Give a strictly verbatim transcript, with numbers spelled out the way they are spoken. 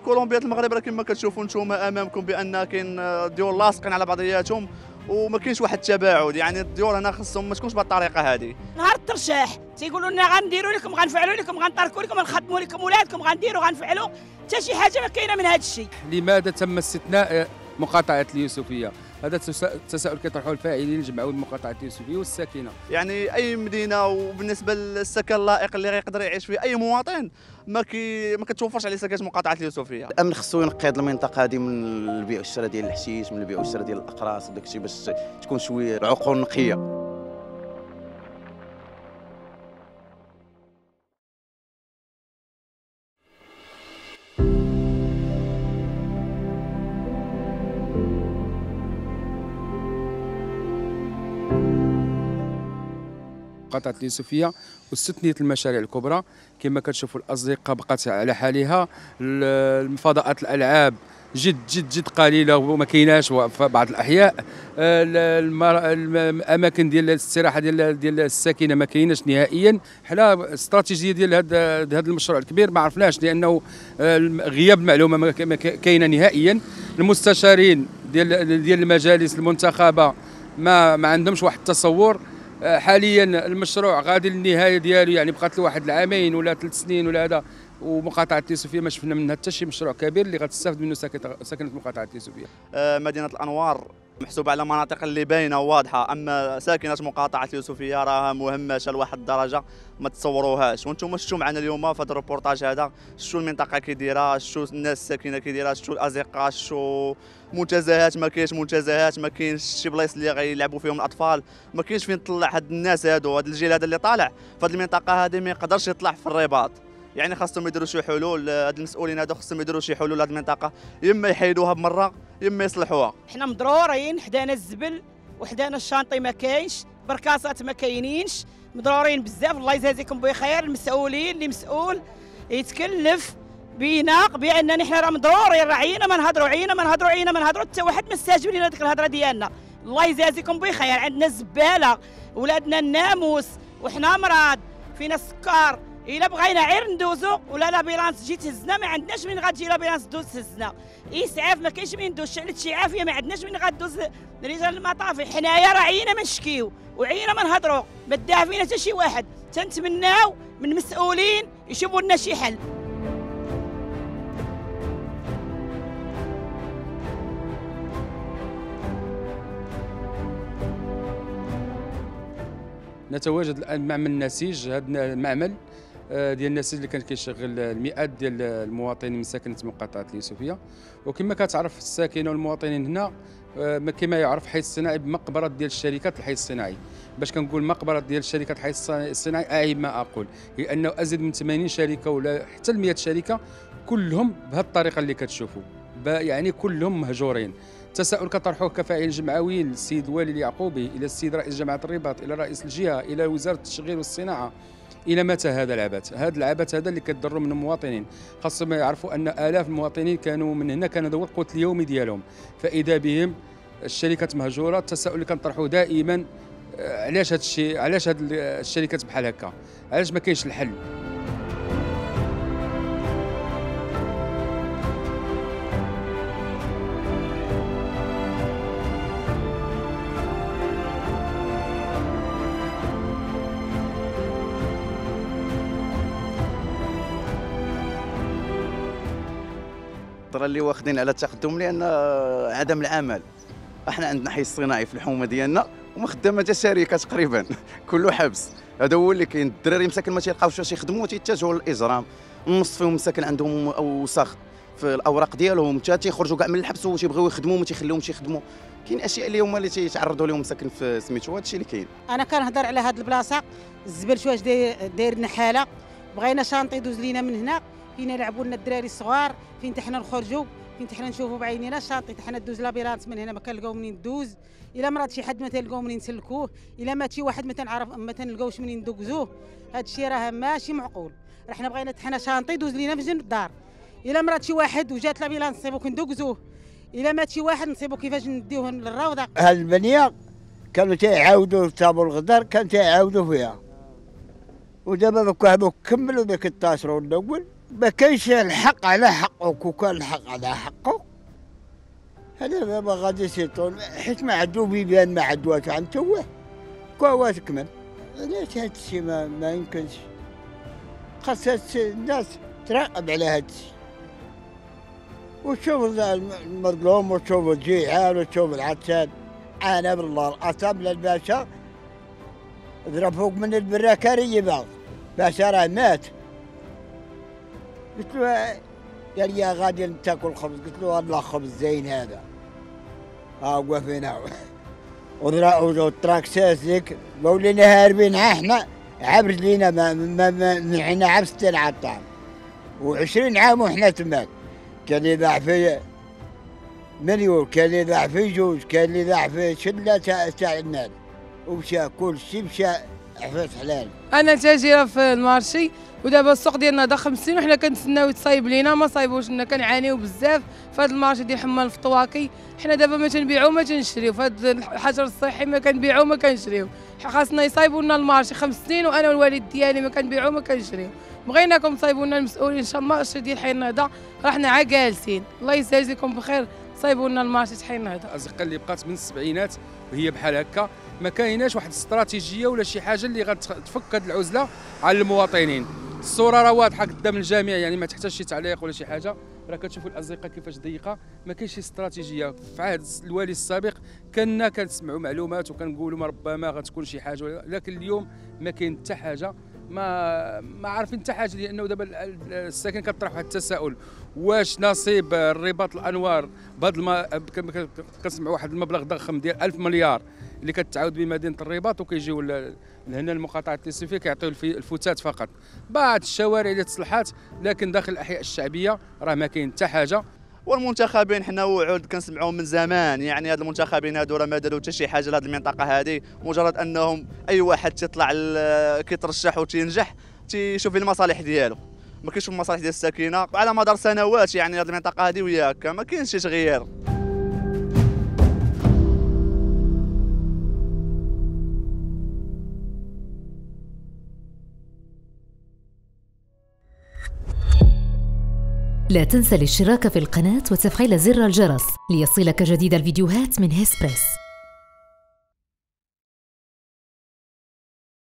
كولومبيا المغرب راه كما كتشوفوا نتوما امامكم بان كاين ديور لاصقين على بعضياتهم وما كاينش واحد التباعد، يعني الديور هنا خصهم ما تكونش بهالطريقه هذه. نهار الترشيح تيقولوا لنا غنديروا لكم غنفعلوا لكم غنطركوا لكم غنخدموا لكم ولادكم غنديروا غنفعلوا، حتى شي حاجه ما كاينه من هذا الشيء. لماذا تم استثناء مقاطعه اليوسفيه؟ هذا التساؤل كيطرحه الفاعلين الجمعوي بمقاطعه اليوسفيه والساكنه. يعني اي مدينه وبالنسبه للسكن اللائق اللي غيقدر يعيش فيه اي مواطن ما كي ما كتوفرش عليه سكن مقاطعه اليوسفيه. الامن خصو ينقي هذه المنطقه هذه من البيع والشراء ديال الحشيش، من البيع والشراء ديال الاقراص وداك الشيء، باش تكون شويه العقول نقيه. مقاطعة اليوسفية واستثنيت المشاريع الكبرى كما كتشوفوا الأزقة بقات على حالها، فضاءات الألعاب جد جد جد قليلة وما كايناش في بعض الأحياء، الأماكن ديال الاستراحة ديال ديال الساكنة ما كايناش نهائيا. حنا الاستراتيجية ديال هذا هذا المشروع الكبير ما عرفناش لأنه غياب المعلومة ما كاينة نهائيا. المستشارين ديال ديال المجالس المنتخبة ما ما عندهمش واحد التصور. حاليا المشروع غادي للنهايه ديالو، يعني بقات له واحد العامين ولا ثلاث سنين ولا هذا، ومقاطعه اليوسفيه ما شفنا منها حتى شي مشروع كبير اللي غتستافد منه ساكنه مقاطعه اليوسفيه. آه مدينه الانوار محسوبه على مناطق اللي باينه وواضحه، اما ساكنه مقاطعه اليوسفيه راها مهمشه لواحد الدرجه ما تصوروهاش. وانتم شفتوا معنا اليوم في هذا الروبورتاج هذا شو المنطقه كيديرها، شو الناس الساكنه كيديرها، شو الازقه، شو منتزهات ما كاينش منتزهات، ما كاينش شي بلايص اللي غيلعبوا فيهم الاطفال، ما كاينش فين تطلع هاد الناس هادو، هاد الجيل هذا اللي طالع في هاد المنطقه هذه ما يقدرش يطلع في الرباط. يعني خاصهم يديروا شي حلول، هاد المسؤولين هادو خاصهم يديروا شي حلول لهاد المنطقه، يما يحيدوها بمره يما يصلحوها. حنا مضرورين، حدانا الزبل وحدانا الشانطي ما كاينش، بركاسات ما كاينينش، مضرورين بزاف. الله يجازيكم بخير المسؤولين اللي مسؤول يتكلف بينا بان حنا راه مضرورين، راه عينا ما نهضروا عينا ما نهضروا عينا ما نهضروا، حتى واحد ما استاجب لينا ديك الهضره ديالنا. الله يجازيكم بخير. عندنا زباله، ولادنا الناموس وحنا مرض، فينا السكر، الا بغينا غير ندوزو ولا لابيلانس تجي تهزنا ما عندناش من غتجي لابيلانس دوز تهزنا. اسعاف ما كاينش من ندوز، شعلة شي عافيه ما عندناش من غدوز رجال المطافي. حنايا راه عينا ما نشكيو وعينا ما نهضروا، ما داها فينا حتى شي واحد. تنتمناو من المسؤولين يشوفوا لنا شي حل. نتواجد الان معمل النسيج. هذا المعمل ديال النسيج اللي كان كيشغل المئات ديال المواطنين من ساكنه مقاطعه اليوسفيه. وكما كتعرف الساكنه والمواطنين هنا كما يعرف حي الصناعي بمقبره ديال الشركات الحي الصناعي. باش كنقول مقبره ديال الشركات الحي الصناعي اعيب ما اقول، هي انه ازيد من ثمانين شركه ولا حتى مئة شركه كلهم بهذه الطريقه اللي كتشوفوا، يعني كلهم مهجورين. تساؤل كطرحوه كفاعل جمعوي للسيد الوالي اليعقوبي، الى السيد رئيس جامعه الرباط، الى رئيس الجهه، الى وزاره التشغيل والصناعه. الى متى هذا العبث؟ هذا العبث هذا اللي كتضروا من المواطنين. خاصهم يعرفوا ان الاف المواطنين كانوا من هنا كان هذا هو القوت اليومي ديالهم، فاذا بهم الشركات مهجوره. التساؤل اللي كنطرحوه دائما علاش هذا الشيء، علاش هذه الشركات بحال هكا، علاش ما كاينش الحل؟ الخطره اللي واخدين على التقدم لان عدم العمل. احنا عندنا حي الصناعي في الحومه ديالنا وما خدامه حتى شركه تقريبا، كله حبس. هذا هو اللي كاين. الدراري مساكن ما تيلقاوش واش يخدموا، تيتجهوا للاجرام. النص فيهم مساكن عندهم اوساخ في الاوراق ديالهم، حتى تيخرجوا كاع من الحبس وتيبغيو يخدموا ما تيخليهمش يخدموا. كاين اشياء اللي هما اللي تيتعرضوا لهم مساكن في سميتو. هذا الشيء اللي كاين. انا كنهضر على هذه البلاصه، الزبل شواش داير لنا حاله، بغينا شانطي يدوز لينا من هنا فين يلعبوا لنا الدراري الصغار، فين حتى حنا نخرجوا، فين حنا نشوفوا بعينينا الشانطي حتى حنا دوز لابيرانس من هنا ما كنلقاو منين ندوز. الا مرض شي حد ما تلقاو منين نسلكوه، الا مات شي واحد ما تنعرف ما تنلقاوش منين ندوزوه. هذا الشيء راه ماشي معقول. راه حنا بغينا حنا شانطي يدوز لينا في جنب الدار. الا مرض شي واحد وجات لابيرانس نصيبو كندوزوه، الا مات شي واحد نصيبو كيفاش نديوه للروضه. هاد البنيه كانوا تيعاودوا تابوا الغدار، كان تيعاودوا فيها. ودابا كملوا بك التاسرو الاول ما كاينش الحق على حقك، وكان الحق على حقه هذا ما غاديش يطول، حيت ما عندو بيبان ما عندوش عن توه كوا تكمل. علاش هاد الشيء ما, ما يمكنش؟ خاص الناس تراقب على هاد الشيء وتشوف المظلوم وتشوف الجيعان وتشوف العطشان. انا بالله القسم للباشا ضرب فوق من البراكارية بعض باشا راه مات. قلت له قال لي غادي تاكل خبز، قلت له والله خبز زين هذا. ها وقفنا وضربوا التراكسات ذيك مولينا هاربين احنا عبر لينا ما ما ما حنا عام ستين عام طعم وعشرين عام وحنا تماك. كان اللي ضاع في مليون، كان اللي ضاع في جوج، كان اللي ضاع في شله تاع تاع المال، ومشى كل شيء مشى عفاس حلال. انا تاجره في المارشي ودابا السوق ديالنا ضخم السن وحنا كنتسناو يتصايب لينا ما صايبوش لنا، كنعانيو بزاف في هذا المارشي ديال حمال الفطواكي. حنا دابا ما تنبيعو ما تنشريو في هذا الحجر الصحي، ما كنبيعو ما كنشريو. خاصنا يصايبوا لنا المارشي خمس سنين وانا والوالد ديالي ما كنبيعو ما كنشريو. بغيناكم تصايبوا لنا المسؤولين ان شاء الله. الشيء ديال حي النهضه راه حنا عا جالسين، الله يجازيكم بخير صايبوا لنا المارشي حي النهضه. الازقه اللي بقات من السبعينات وهي بحال هكا، ما كايناش واحد الاستراتيجيه ولا شي حاجه اللي غتفك هذه العزله على المواطنين. الصوره راه واضحه قدام الجميع، يعني ما تحتاج شي تعليق ولا شي حاجه. راه كتشوفوا الازقه كيفاش ضيقه، ما كاينش شي استراتيجيه. في عهد الوالي السابق كنا كنسمعوا معلومات وكنقولوا ما ربما غتكون شي حاجه، لكن اليوم ما كاين حتى حاجه، ما ما عارفين حتى حاجه. لانه دابا الساكن كطرح واحد التساؤل، واش نصيب الرباط الانوار بهذا الم... كنسمعوا واحد المبلغ ضخم ديال ألف مليار اللي كتعاود بمدينه الرباط، وكيجيو لهنا المقاطعه التيسيفيه كيعطيو الفتات فقط، بعض الشوارع اللي تصلحات، لكن داخل الاحياء الشعبيه راه ما كاين حتى حاجه. والمنتخبين حنا وعود كنسمعوهم من زمان، يعني هاد المنتخبين هادو راه ما داروا حتى شي حاجه لهاد المنطقه هذه، مجرد انهم اي واحد تيطلع كيترشح وتينجح تيشوف المصالح ديالو، ما كيشوف المصالح ديال الساكنه. على مدار سنوات يعني هاد المنطقه هذه وياك ما كاينش شي تغيير. لا تنسى الاشتراك في القناة وتفعيل زر الجرس ليصلك جديد الفيديوهات من هيسبريس.